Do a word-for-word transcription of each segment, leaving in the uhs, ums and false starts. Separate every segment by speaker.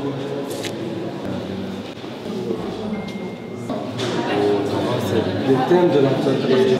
Speaker 1: C'est le thème de la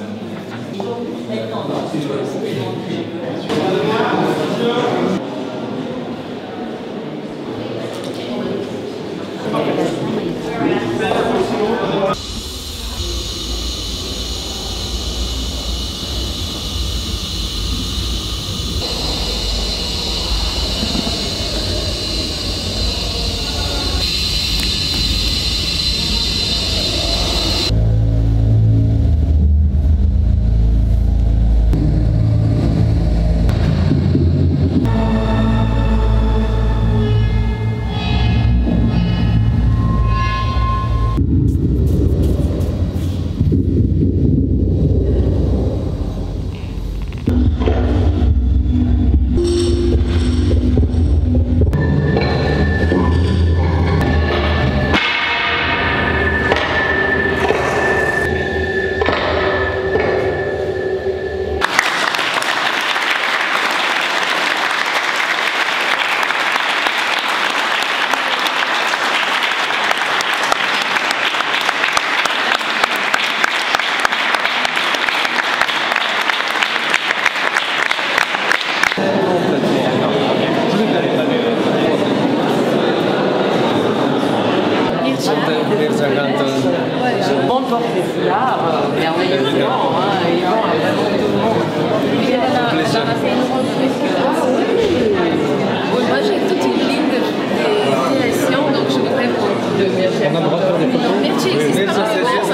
Speaker 2: Je monte porte les foulards merveilleusement, hein, ils vont à vraiment tout le monde. Et on a fait une rubrique. Moi j'ai toute une ligne de créations, donc je voudrais pour le Mircea.
Speaker 1: On a le droit de faire des photos.
Speaker 2: Non, Mircea existe pas.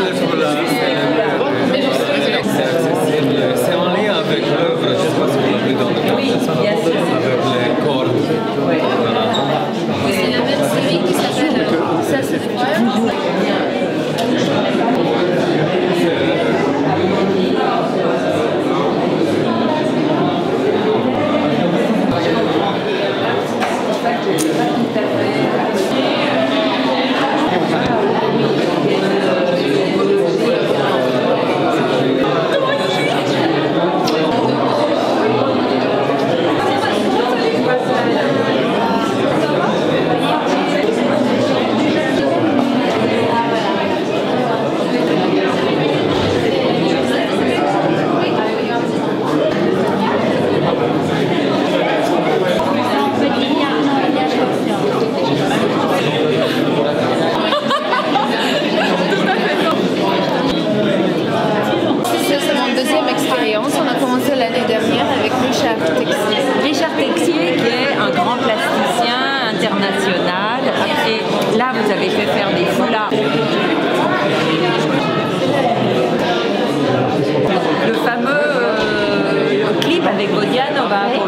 Speaker 3: C'est accessible, c'est en lien avec l'œuvre, je ne sais pas si vous l'avez dans le temps,
Speaker 2: oui, bien sûr.
Speaker 3: avec les cordes.
Speaker 2: Oui.
Speaker 3: Voilà.
Speaker 2: C'est la même série qui s'appelle Ça c'est des croyances. On a commencé l'année dernière avec Richard Texier.
Speaker 4: Richard Texier qui est un grand plasticien international. Et là, vous avez fait faire des foulards. Le fameux euh, clip avec Bodiano va